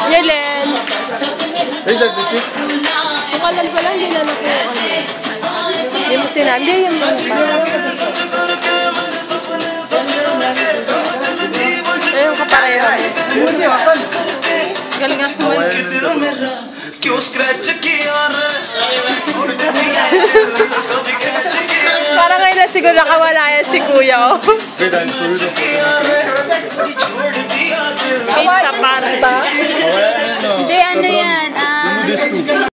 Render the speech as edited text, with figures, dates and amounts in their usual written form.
Yelen. Is that the ship? Kung alam ko lang, hindi na nakuha. Hindi mo sinabi, yung mga ayun, kaparehan. Galing nga sumalit. Parang ngayon na siguro nakawala yan si Kuya. Pizza parta. Hindi, ano yan?